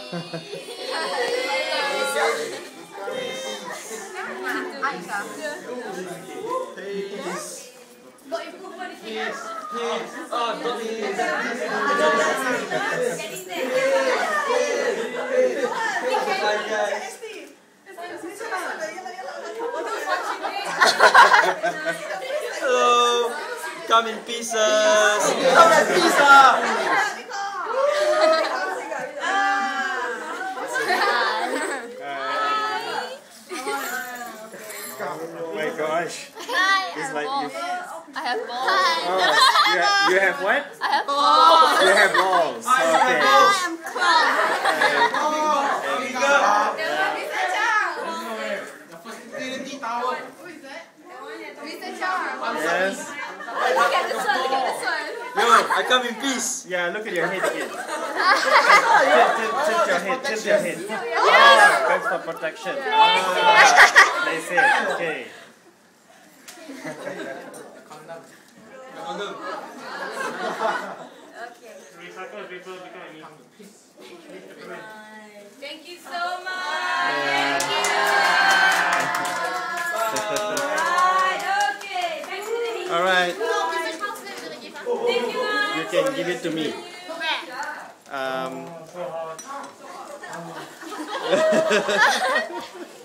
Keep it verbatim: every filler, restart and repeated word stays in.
Hello, come in pieces. Come in pizza. Oh my gosh. Hi, It's I like have you. balls. I have balls. Oh, you, have, you have what? I have balls. You have balls. Okay. I am clown. Yes. Look at this one, look at this one. Yo, I come in peace. Yeah, look at your head again. tilt, tilt, tilt your head, tilt your head. Oh, that's for protection. Ah, they say, okay. Thank you so much. Thank you. Alright, okay. Back to the meeting. Alright, Thank you guys. you can give it to me. Where? Um,